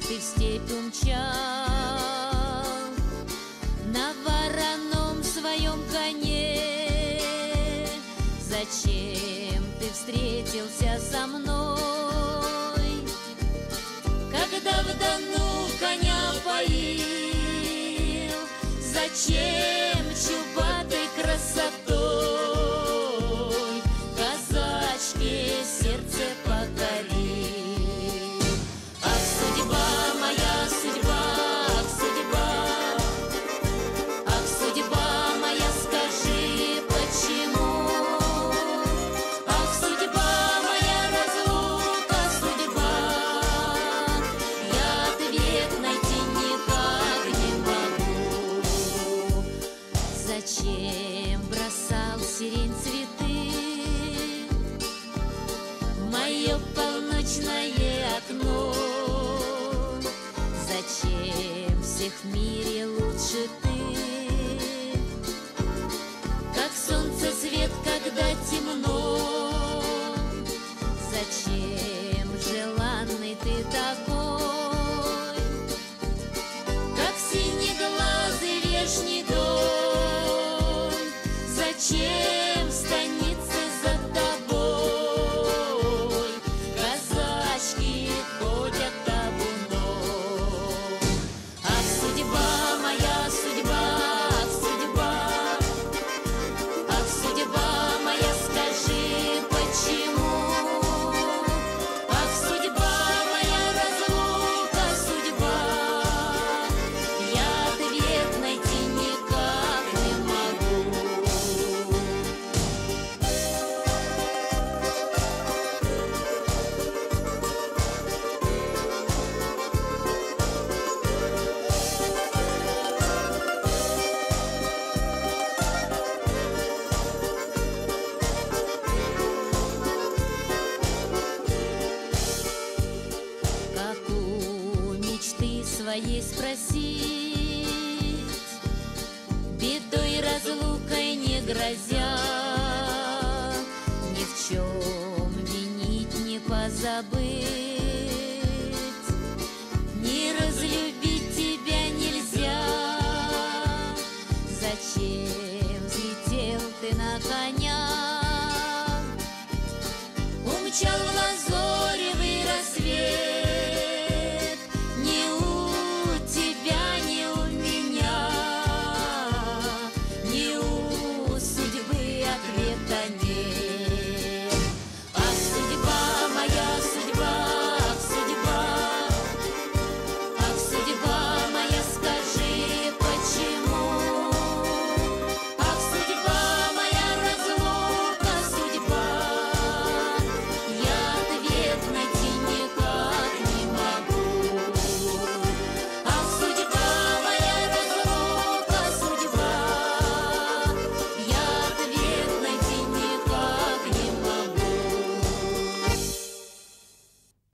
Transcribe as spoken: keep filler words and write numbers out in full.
ты в степь умчал на вороном своем коне? Зачем ты встретился со мной, когда в Дону коня поил? Зачем чубатой красотой казачке сердце покорил? Ах, судьба моя, судьба, ах, судьба, ах, судьба моя, скажи, почему? Ах, судьба моя, разлука, судьба, я ответ найти никак не могу. Зачем бросал сирень цветы в мое полночное окно? Зачем всех в мире лучше ты, как солнце свет, когда темно? Зачем желанный ты такой, как синеглазый вешний дом? Зачем в станице за тобой казачки ходят табуном? Ах, судьба моя, судьба, ах, судьба, ах, судьба моя, скажи, почему? Ах, судьба моя, разлука, судьба, я ответ найти никак не могу. Как у мечты своей спросить, бедой разлукой не грозя, ни в чем винить не позабыть?